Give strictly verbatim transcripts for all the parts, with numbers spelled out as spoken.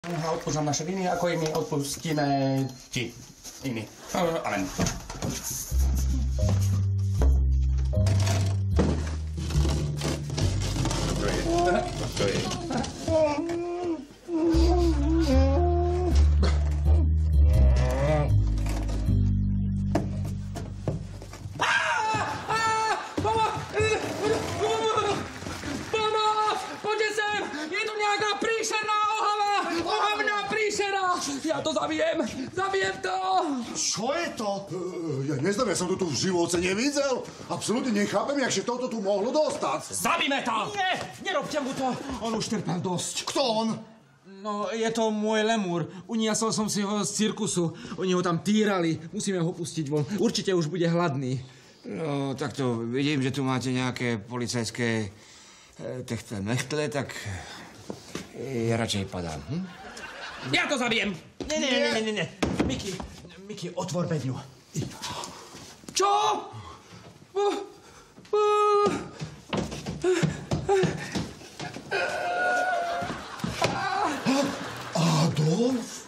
A odpúšťam naše viny, ako i my odpustíme ti. Iní. Amen. To je. To je. Ja to zabijem! Zabijem to! Čo je to? Ja neznám, ja som to tu v živote nevidel. Absolútne nechápem, jak sa toto tu mohlo dostať. Zabíme to! Nie, nerobte mu to! On už trpel dosť. Kto on? No, je to môj lemúr. Uniesol som si ho z cirkusu. Oni ho tam týrali. Musíme ho pustiť von. Určite už bude hladný. No, takto vidím, že tu máte nejaké policajské e, techtle mechtle, tak ja radšej padám. Hm? Ja to zabijem! Nie, nie, nie, nie, nie, nie. Miky, Miky, otvor bedňu. Čo? Adolf?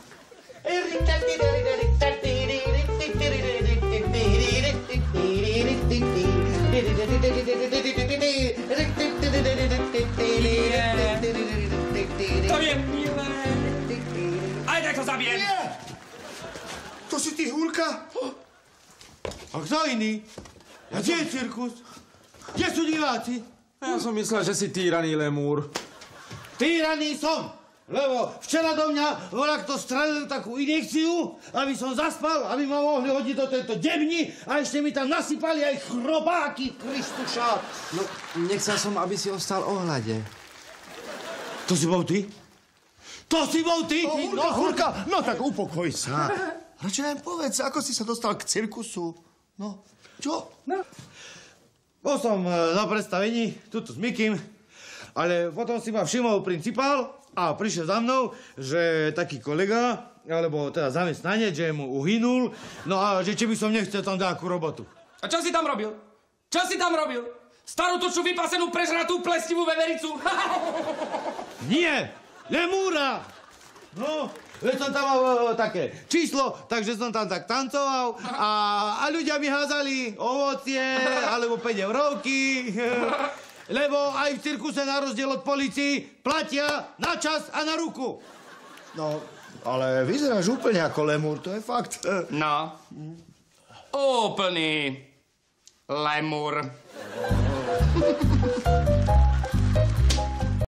To je milé. Aj tak to zabijem. Nie! To si ty Húrka? A kto iný? A kde je cirkus? Kde sú diváci? Ja som myslel, že si týraný lemúr. Týraný som, lebo včera do mňa volá kto strelil takú injekciu, aby som zaspal, aby ma mohli hodiť do tejto debni a ešte mi tam nasypali aj chrobáky, Kristuša. No, nechcel som, aby si ostal ohľade. To si bol ty? To si bol ty? No, Húrka, no, Húrka, no tak upokoj sa. Radšej nám povedz, ako si sa dostal k cirkusu. No, čo? No. Bol som na predstavení, tuto s Mikým, ale potom si ma všimol principál a prišiel za mnou, že taký kolega, alebo teda zamestnanec, že mu uhynul, no a že či by som nechcel tam nejakú robotu. A čo si tam robil? Čo si tam robil? Starú tučnú vypasenú prežratú plestivú vevericu? Nie! Lemúra! No, veď som tam mal uh, také číslo, takže som tam tak tancoval a, a ľudia mi házali ovocie alebo päť eurovky, lebo aj v cirkuse na rozdiel od polícii platia na čas a na ruku. No, ale vyzeráš úplne ako lemúr, to je fakt. No. Úplný lemúr.